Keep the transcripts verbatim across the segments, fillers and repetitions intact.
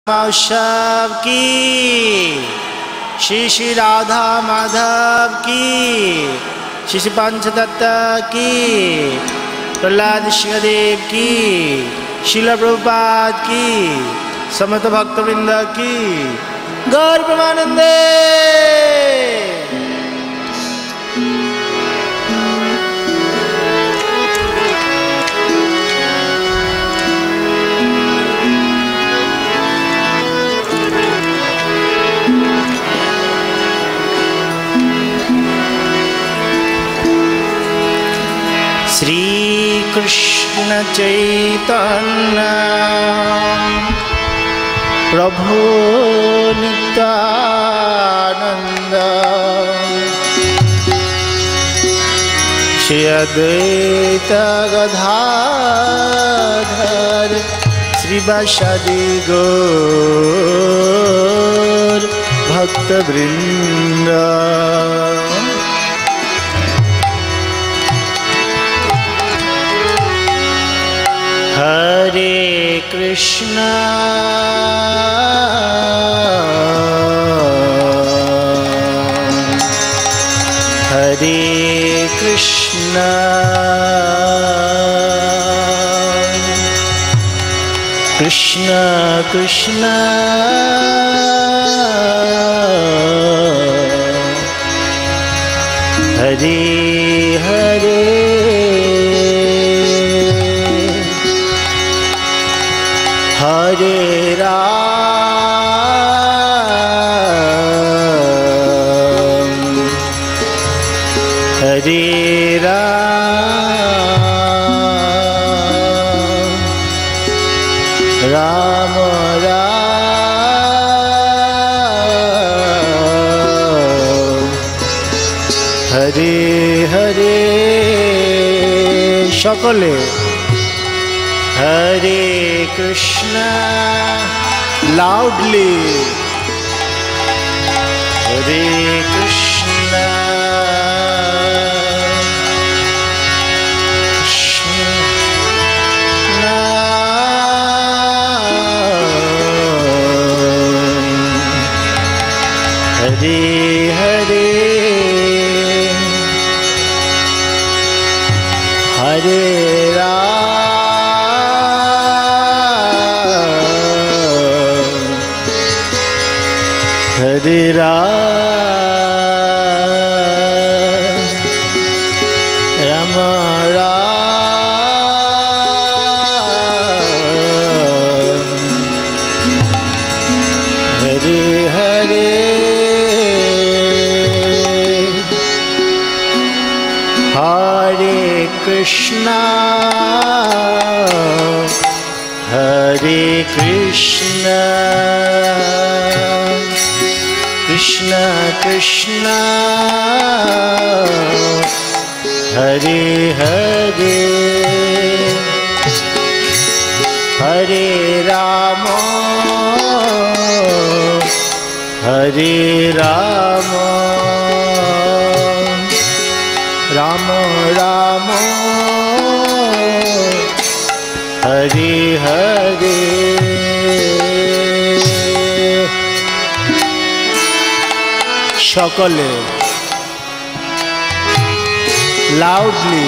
महोत्सव की, श्री श्री राधा माधव की, श्री श्री पंचतत्व की, प्रहलाद शिवदेव की, श्रील प्रभुपाद की, समस्त भक्तवृंद की, गौर प्रेमानंदे। श्री कृष्ण चैतन्य प्रभु नित्यानंद, श्री अद्वैत गदाधर श्रीवासादि गौर भक्तवृंद। हरे कृष्णा हरे कृष्णा कृष्ण कृष्ण हरे हरे हरे राम हरे राम राम राम हरे हरे। सकले हरे कृष्णा लाउडली, हरे कृष्णा कृष्णा हरे हरे हरे हरे राम राम हरे हरे हरे कृष्णा हरे कृष्णा कृष्ण कृष्ण हरे हरे हरे राम हरे राम राम राम हरे हरे। सकले loudly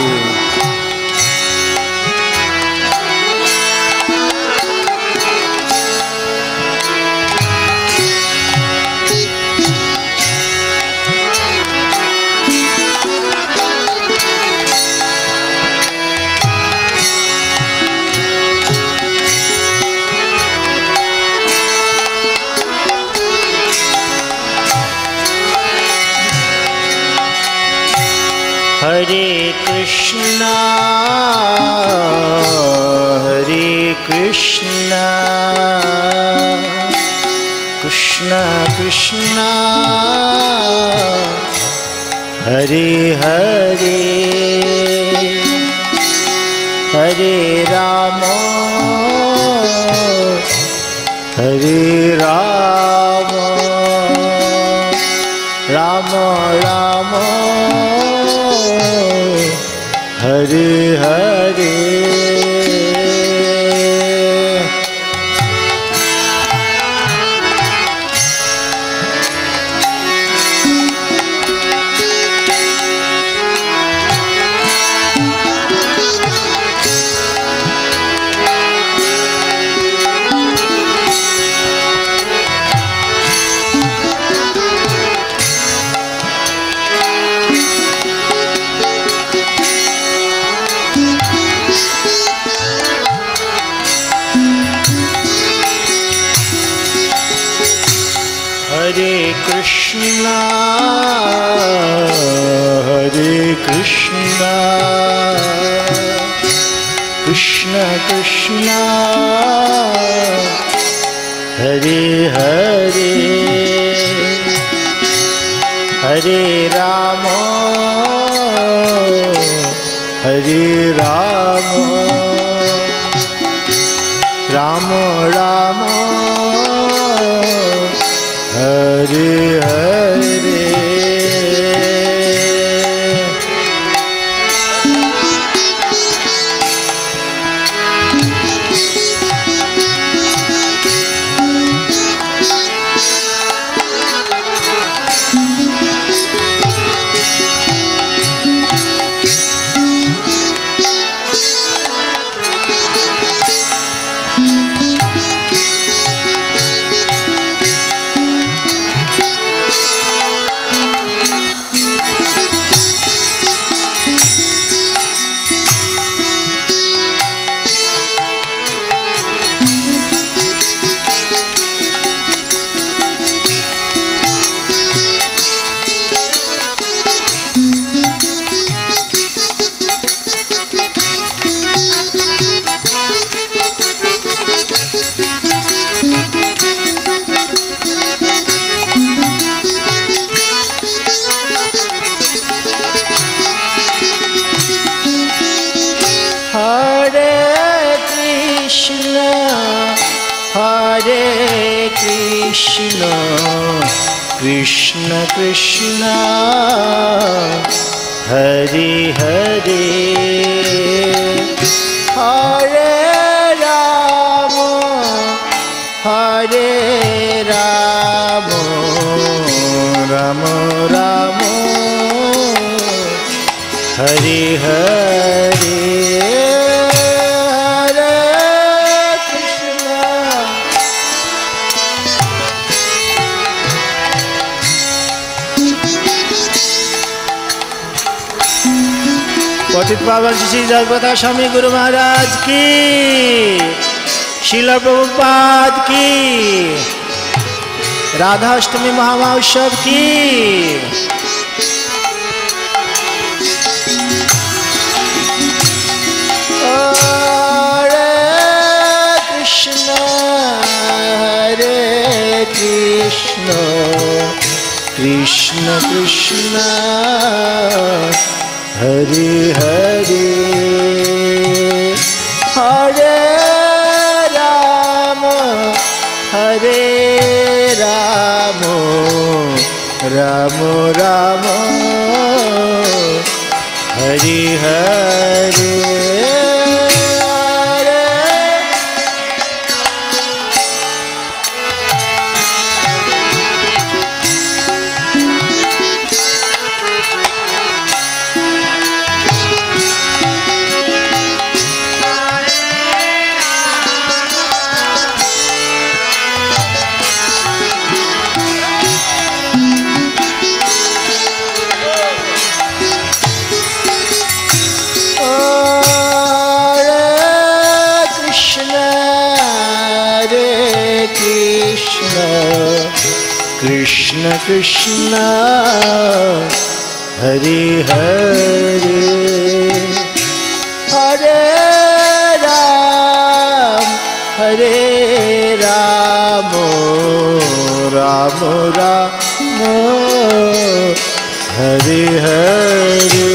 Hare Krishna Hare Krishna Krishna Krishna Hare Hare Hare Ram Hare Ram Ram Ram Hare Hare Hare Krishna, Hare Krishna, Krishna Krishna, Hare Hare, Hare Rama, Hare Rama, Rama Rama, Hare Hare. Krishna Krishna, Hare Hare, Hare Rama, Hare Rama, Rama Rama, Hare Hare. पतित पावन श्री जगन्नाथ स्वामी गुरु महाराज की, श्रीला प्रभुपाद की, राधाष्टमी महामहोत्सव की। हरे कृष्ण हरे Krishna, Krishna Krishna Hare Hare, Hare Rama, Hare Rama, Rama Rama, Hare Hare. Krishna Krishna, Hare Hare, Hare Ram, Hare Rama, Rama Rama, Hare Hare.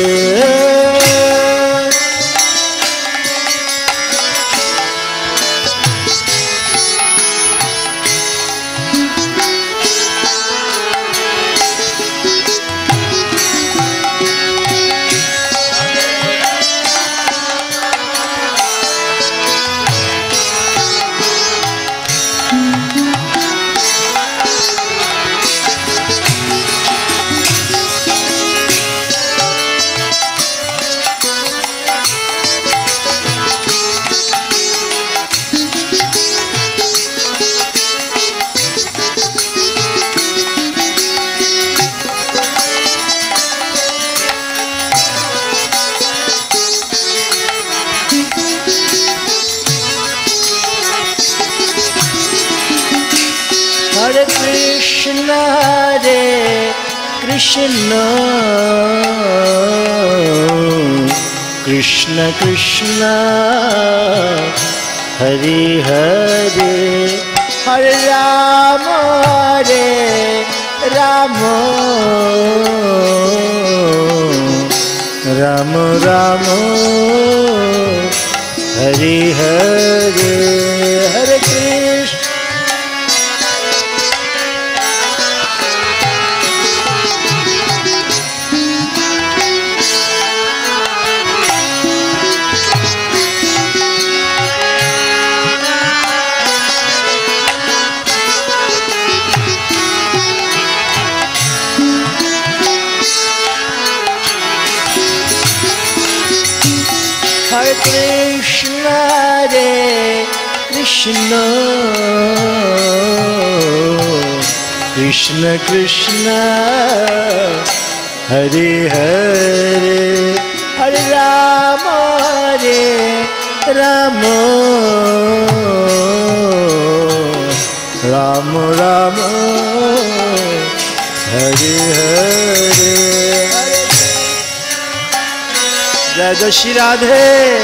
Hare Krishna, Hare Krishna, Krishna Krishna, Hare Hare, Hare Rama, Hare Rama, Rama Rama, Hare Hare, Hare Krishna. Hare Krishna, Hare Krishna, Krishna Krishna, Hare Hare, Hare Rama, Hare Rama, Rama Rama, Hare Hare, Hare Jai Jai Shri Radhe.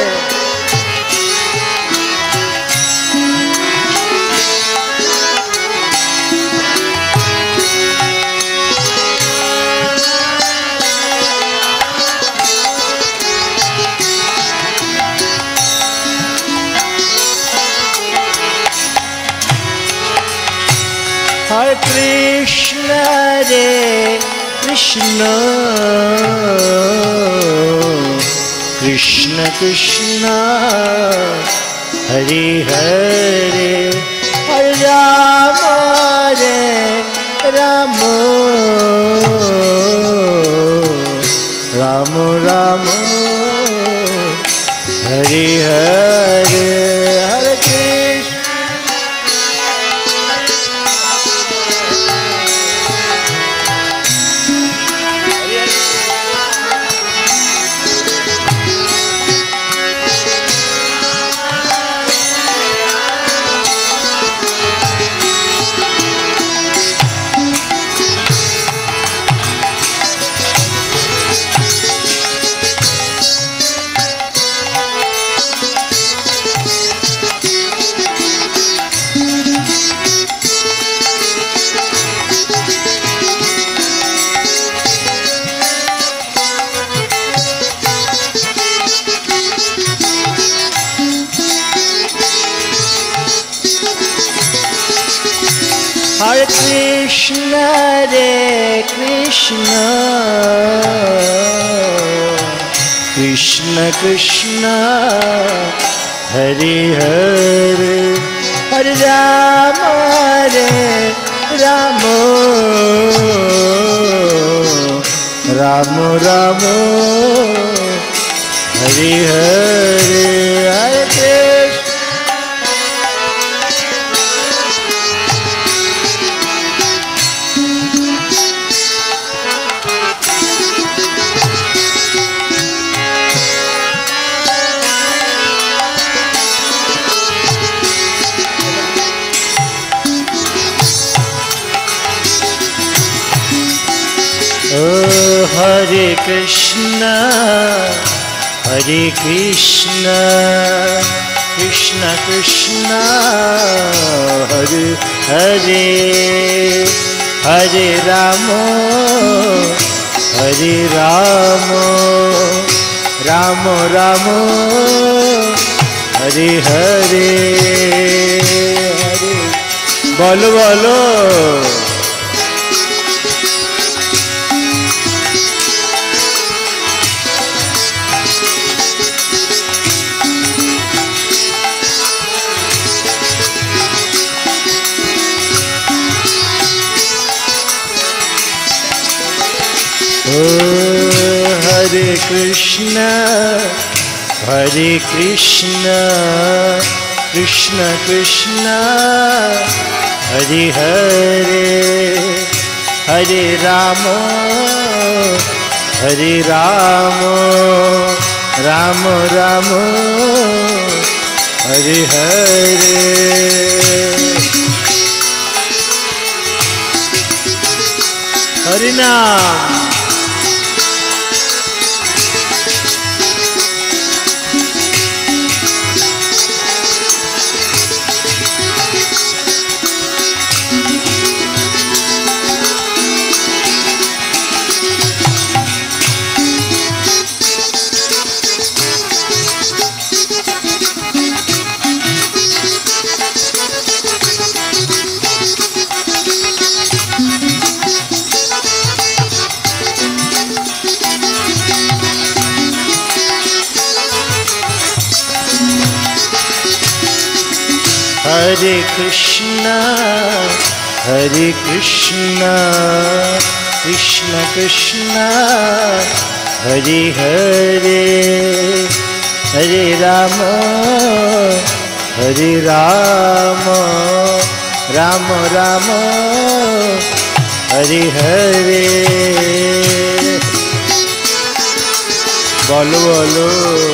Hare Krishna, Hare Krishna, Krishna Krishna, Hare Hare, Hare Rama, Hare Rama, Rama Rama, Hare Hare, Hare Krishna. Hare Krishna, Hare Krishna, Krishna Krishna, Hare Hare, Hare Rama, Hare Rama, Rama Rama, Hare Hare, Hare Krishna. Oh, Hare Krishna, Hare Krishna, Krishna Krishna, Hare Hare, Hare Rama, Hare Rama, Rama Rama, Hare Hare, Hare Bolo Bolo. Hare Krishna, Hare Krishna, Krishna Krishna, Hare Hare, Hare Rama, Hare Rama, Rama Rama, Hare Hare. हरिनाम। Hare Krishna, Hare Krishna, Krishna Krishna, Hare Hare, Hare Rama, Hare Rama, Rama Rama, Hare Hare. Bolo bolo.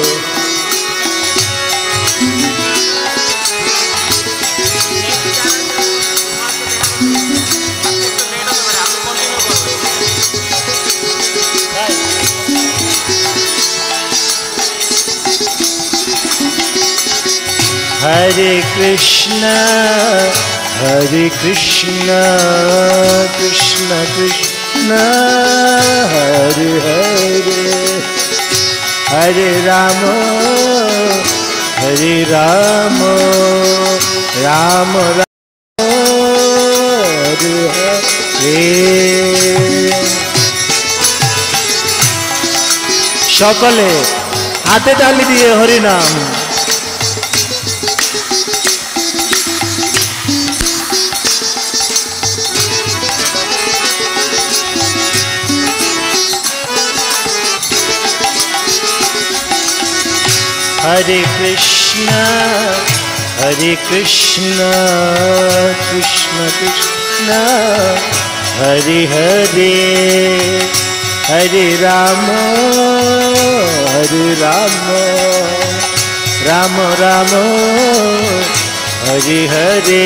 Hare Krishna, Hare Krishna, Krishna Krishna, Hare Hare, Hare Rama, Hare Rama, Rama Rama, Hare Hare. সকলে হাতে তালি দিয়ে হরি নাম। Hare Krishna, Hare Krishna, Krishna Krishna, Hare Hare, Hare Rama, Hare Rama, Rama Rama, Hare Hare.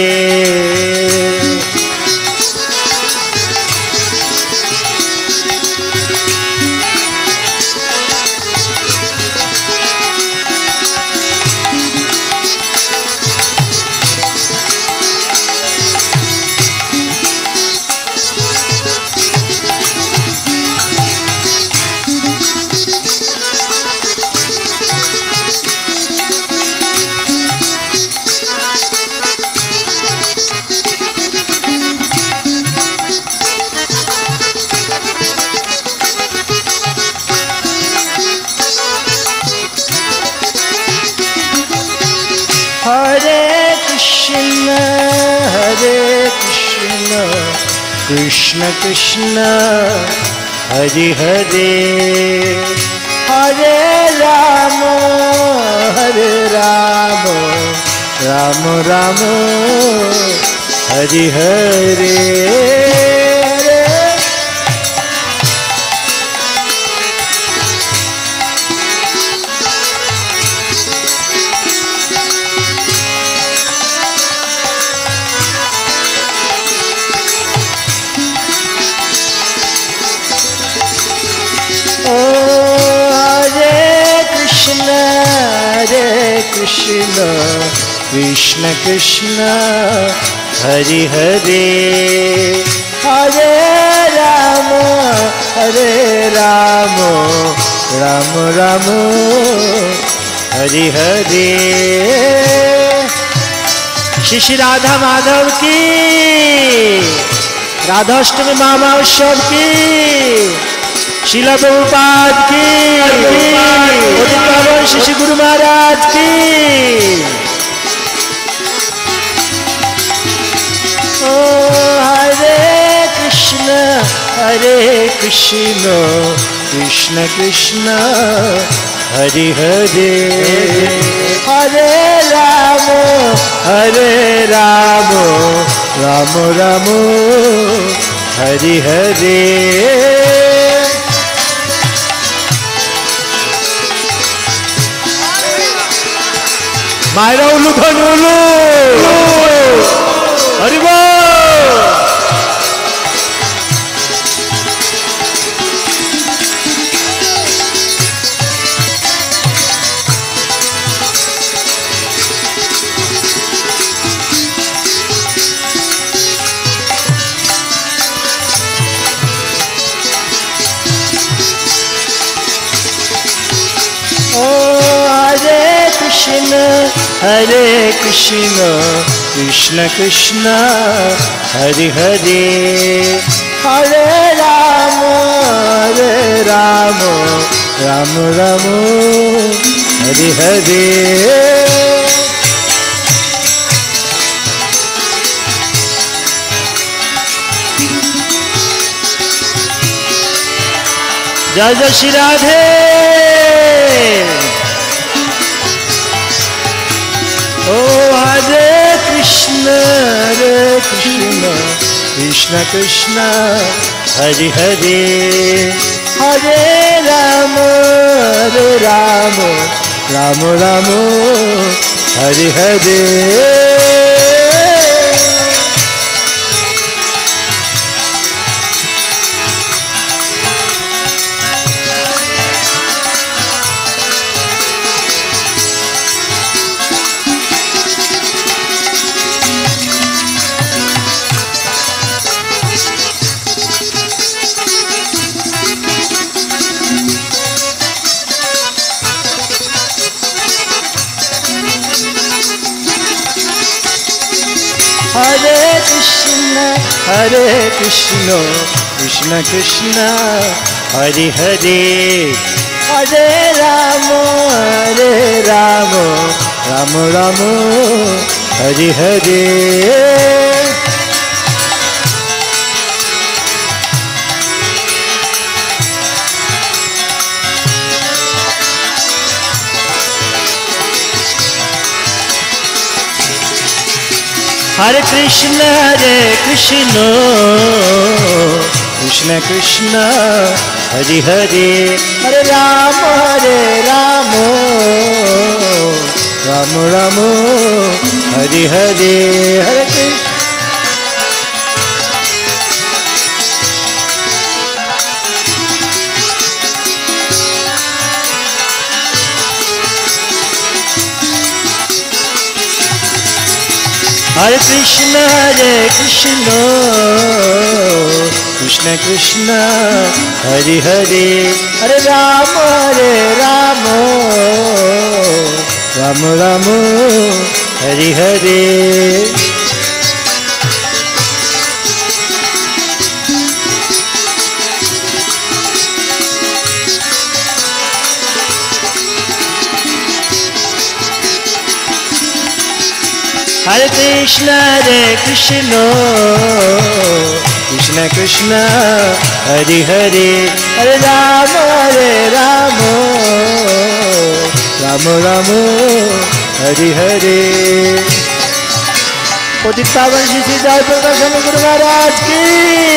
Krishna Krishna, Hare Hare, Hare Rama, Hare Rama, Rama Rama, Hare Hare. Krishna, Krishna Krishna, Hare Hare, Hare Rama, Hare Rama, Rama Rama, Hare Hare. Shri Shri Radha Madhav ki, Radhastami Mahotsav ki, Srila Prabhupada ki, Adhivasa Shri Shri Guru Maharaj ki. Oh, Hare Krishna, Hare Krishna, Krishna Krishna, Hare Hare, Hare Rama, Hare Rama, Rama Rama, Hare Hare. Mayra ulu dhanu ulu, Hari Bol. Krishna, Hare Krishna, Krishna Krishna, Hare Hare, Hare Rama, Hare Rama, Rama Rama, Hare Hare. जय जय श्री राधे। ओ हरे कृष्ण हरे Krishna Krishna Krishna Hare Hare, Hare Ram Hare Ram Ram Ram Hare Hare. Hare Krishna, Hare Krishna, Krishna Krishna, Hare Hare, Hare Rama, Hare Rama, Rama Rama, Hare Hare. Hare Krishna, Hare Krishna, Krishna Krishna, Hare Hare, Hare Rama, Hare Rama, Rama Rama, Hare Hare, Hare Krishna. Hare Krishna, Hare Krishna, Krishna Krishna, Hare Hare, Hare Rama, Hare Rama, Rama Rama, Hare Hare. Hare Krishna, Hare Krishna, Krishna Krishna, Hare Hare, Hare Rama, Hare Rama, Rama Rama, Hare Hare. पतित पावन श्री श्री जय प्रकाश स्वामी गुरु महाराज की।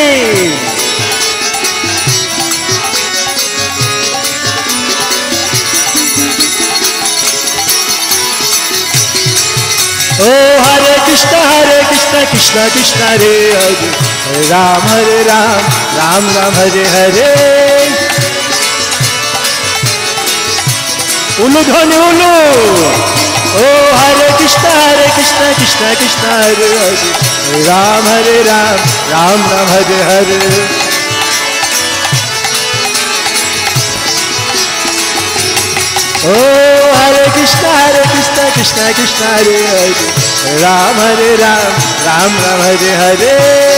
ओ हरे कृष्णा हरे कृष्णा कृष्णा कृष्णा हरे हरे, हरे राम हरे राम राम राम हरे हरे। उलू ध्वनि उलू। ओ हरे कृष्णा हरे कृष्णा कृष्णा कृष्णा हरे हरे, हरे राम हरे राम राम राम हरे हरे। ओ हरे कृष्णा हरे कृष्णा कृष्णा कृष्णा हरे हरे, राम हरे राम राम राम हरे हरे।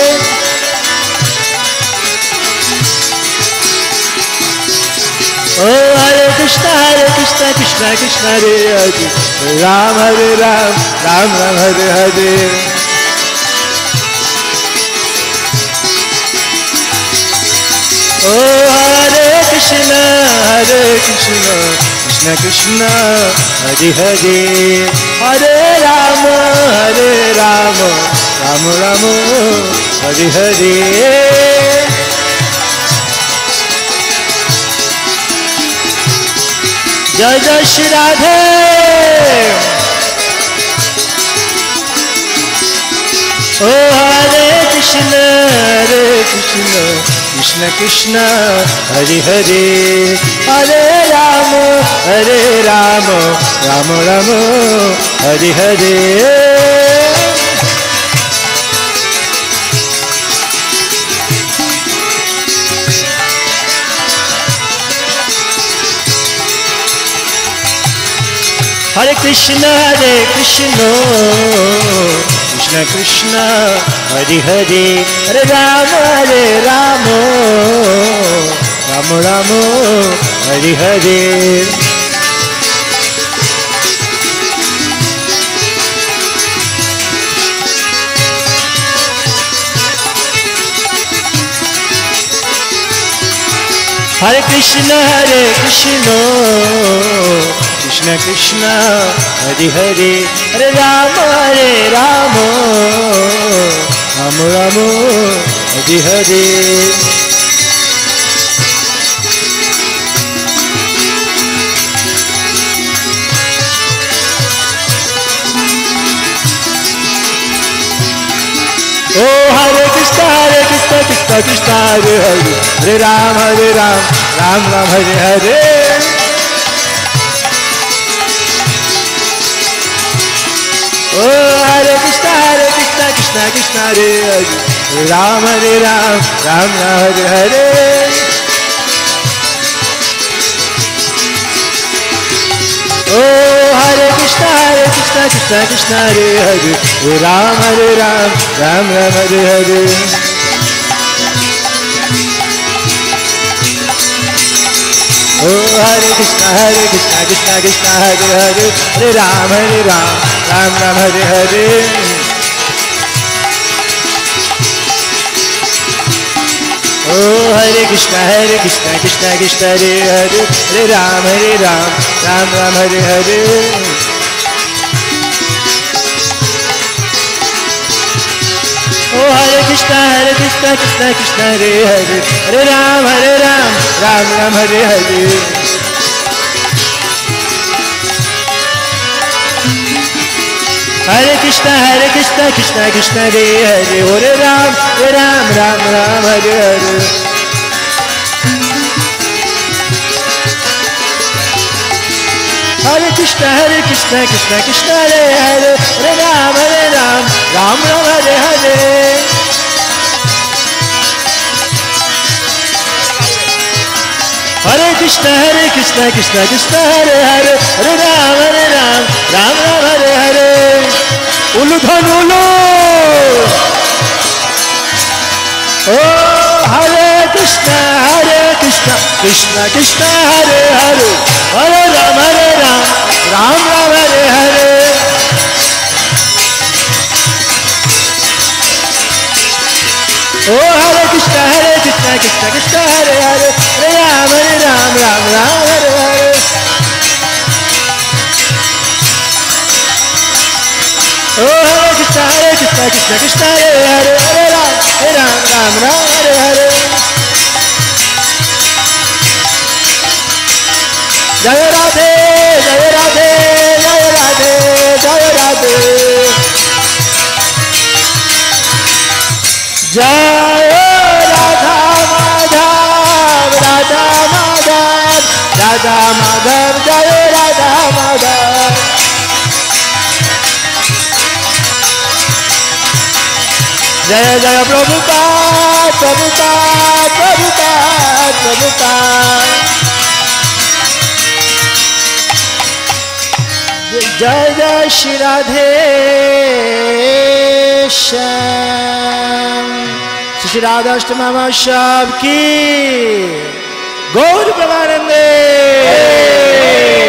ओ हरे कृष्णा हरे कृष्णा कृष्णा कृष्णा हरे हरे, राम हरे राम राम राम हरे हरे। ओ हरे कृष्णा हरे कृष्णा कृष्णा कृष्णा हरे हरे, हरे राम हरे राम राम राम हरे हरे। जय जय श्री राधे। ओ हरे कृष्ण हरे कृष्ण कृष्ण कृष्ण हरे हरे, हरे राम हरे राम राम राम हरे हरे। हरे Krishna, Hare Krishna, Krishna Krishna, Hare Hare, Hare Rama, Hare Rama, Rama Rama, Hare Hare. Hare Krishna, Hare Krishna, Krishna Krishna, Hare Hare, Hare Rama, Hare Rama, Rama Rama, Hare Hare. Oh, Hare Krishna, Hare Krishna, Krishna Krishna, Hare Hare, Hare Ram, Hare Ram, Ram Ram, Hare Hare. Oh, Hare Krishna, Hare Krishna, Krishna Krishna, Hare Hare, Hare Ram, Hare Ram, Ram Ram, Hare Hare. Oh, Hare Krishna, Hare Krishna, Krishna Krishna, Hare Hare, Hare Ram, Hare Ram, Ram Ram, Hare Hare. Oh, Hare Krishna, Hare Krishna, Krishna Krishna, Hare Hare, Hare Ram, Hare Ram, Ram Ram, Hare Hare. Oh, Hare Krishna, Hare Krishna, Krishna Krishna, Hare Hare, Hare Ram, Hare Ram, Ram Ram, Hare Hare. Oh, Hare Krishna, Hare Krishna, Krishna Krishna, Hare Hare, Hare Ram, Hare Ram, Ram Ram, Hare Hare. Hare Krishna, Hare Krishna, Krishna Krishna, Hare Hare, Hare Ram, Hare Ram, Ram Ram, Hare Hare. Hare Krishna, Hare Krishna, Krishna Krishna, Hare Hare, Hare Ram, Hare Ram, Ram Ram, Hare Hare. Hare Krishna, Hare Krishna, Krishna Krishna, Hare Hare, Hare Ram, Hare Ram, Ram Ram, Hare Hare. Ulu dhan ulu. Oh, Hare Krishna, Hare Krishna, Krishna Krishna, Hare Hare, Hare Ram, Hare Ram, Ram Ram, Hare Hare. Oh, Hare Krishna, Hare Krishna, Krishna Krishna, Hare Hare, Hare Ram, Hare Ram, Ram Ram, Hare Hare. Oh, Hare Krishna, Hare Krishna, Krishna Krishna, Hare Hare, Hare Ram, Hare Ram, Ram Ram, Hare Hare. Jaya Radhe, Jaya Radhe, Jaya Radhe, Jaya Radhe. Jaya Radha Madhav, Radha Madhav, Radha Madhav, Jaya Radha Madhav. Jaya Jaya Prabhupada, Prabhupada, Prabhupada, Prabhupada. Jai Jai Shri Radhe Shyam. Shri Radhastami Radha Prem ki Gaur Premanande.